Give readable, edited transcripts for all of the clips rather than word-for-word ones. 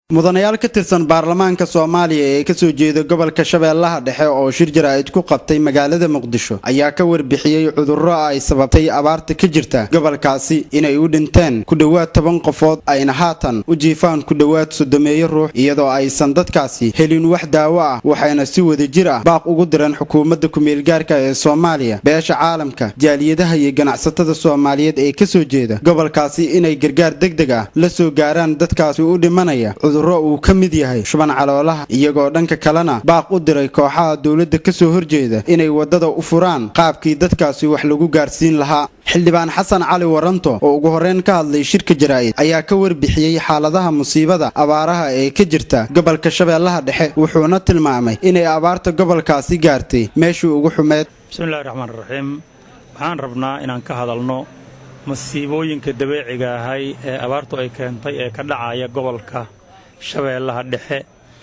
mudanayaal ka tirsan baarlamaanka Soomaaliya ee ka soo jeeda gobolka Shabeellaha Dhexe oo shir jaraa'id ku qabtay magaalada Muqdisho ayaa ka warbixiyay cudurro ay sababtay abaarta ka jirta gobolkaasi inay u dhinteen ku dhawaad 10 qofood ayna haatan u jiifaan ku dhawaad 30 ruux iyadoo aysan dadkaasi helin wax daawo ah waxayna si wadajir ah baaq ugu direen xukuumadda ku meel gaarka ee Soomaaliya beesha caalamka jaaliyadaha iyo ganacsatada Soomaaliyeed ee ka soo jeeda gobolkaasi inay gargaar degdeg ah la soo gaaraan dadkaasi u dhimanaya uu ka mid yahay shuban caloolaha iyagoo dhanka kalena baaq u diray kooxaha dawladda ka soo horjeeda inay wadada u furaan qaabkii dadkaasi wax lagu gaarsiin lahaa xildhibaan xasan cali waranto oo ugu horreyn ka hadlay shirka jaraa'id ayaa ka warbixiyay xaaladaha musiibada abaaraha ee ka jirta gobolka Shabeellaha Dhexe wuxuuna tilmaamay inay abaarta gobolkaasi gaartay meeshii ugu xumeed bismillaahir rahmaanir rahiim waxaan rabnaa inaan ka hadalno musiibooyinka dabeeciga ah ee abaartu ay keentay ee ka dhacaya gobolka Shabeellaha Dhexe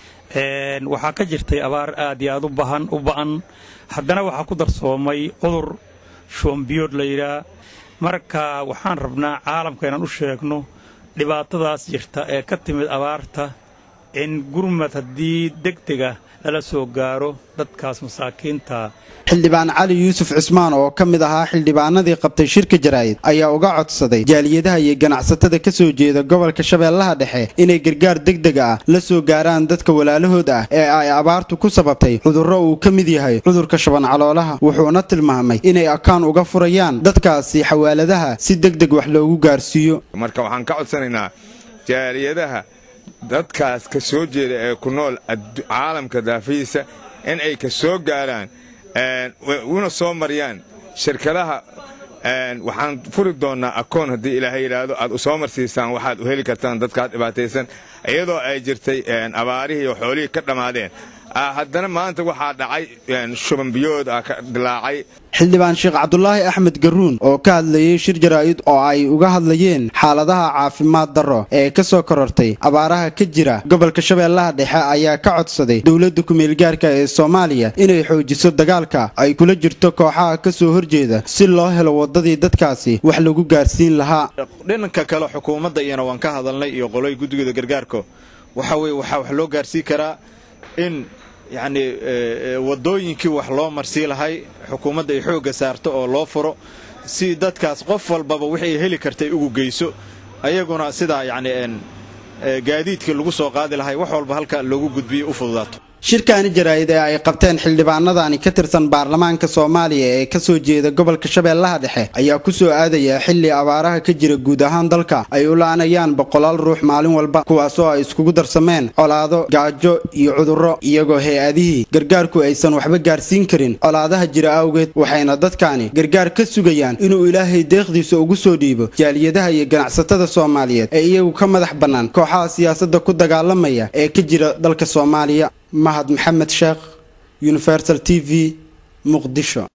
waxaa ka jirtay abaar aad iyo aad u ba'an haddana waxaa ku darsoomay cudur shoombiyood la yiraahdo marka waxaan rabnaa caalamka inaan u sheegno dhibaatadaas jirta ee ka timid abaarta in gurmad haddii degdeg ah lala soo gaaro dadkaas masaakiinta xildhibaan cali yuusuf cismaan oo ka mid ahaa xildhibaanadii qabtay shirka jaraa'id ayaa uga codsaday jaaliyadaha iyo ganacsatada ka soo jeeda gobolka Shabeellaha Dhexe inay gargaar degdeg ah la soo gaaraan dadka walaalahood ah ee ay abaartu ku sababtay cudurro uu ka mid yahay cudurka shuban caloolaha wuxuuna tilmaamay inay akaan uga furayaan dadkaasi xawaaladaha si degdeg wax loogu gaarsiiyo marka waxaan ka codsanaynaa jaaliyadaha dadkaas ka soo jeeda ee ku nool caalamka daafiisa in ay ka soo gaaraan una soo mariyaan shirkadaha waxaan furi doonaa akoon haddii ilaahay yidhaahdo aad u soo marsiisaan waxaad u heli kartaan dadkaad dhibaataysan iyadoo ay jirtay abaarihii oo xoolihii ka dhammaadeen haddana maanta waxaa dhacay shubanbiyood ka dilaacay xildhibaan Sheekh Cabdullaahi Axmed Garuun oo ka hadlayay shir jaraa'id oo ay uga hadlayeen xaaladaha caafimaad darro ee ka soo korortay abaaraha ka jira gobolka Shabeellaha Dhexe ayaa ka codsaday dawladda ku meel gaarka ee Soomaaliya inay xoojiso dagaalka ay kula jirto kooxaha ka soo horjeeda si loo helo wadadii dadkaasi wax lagu gaarsiin lahaa dhanka kale xukuumadda iyana waan ka hadalnay iyo qolay guddiga gargaarka waxa wax loo gaarsiin karaa in يعني wadooyinkii wax loo marsii lahay xukuumadda ay xooga saarto oo loo furo si dadkaas qof walbaba wixii heli kartay ugu geyso ayaguna sida yani gaadiidkii lagu soo qaadi lahay wax walba halka loogu gudbiyo u fududaato shirkaani jaraa'id ee ay qabteen xildhibaanadani ka tirsan baarlamaanka Soomaaliya ee ka soo jeeda gobolka Shabeellaha Dhexe ayaa ku soo aadaya xilli abaaraha ka jira guud ahaan dalka ay u laanayaan boqolaal ruux maalin walba kuwaas oo ay iskugu darsameen colaado gaajo iyo cudurro iyagoo hay'adihii gargaarku aysan waxba gaarsiin karin colaadaha jira awgeed waxayna dadkani gargaar ka sugayaan inuu Ilaahay deeqdiisa ugu soo dhiibo jaaliyadaha iyo ganacsatada Soomaaliyeed ee iyagu ka madax bannaan kooxaha siyaasadda ku dagaalamaya ee ka jira dalka Soomaaliya mahad maxamed sheekh Universal TV Muqdisho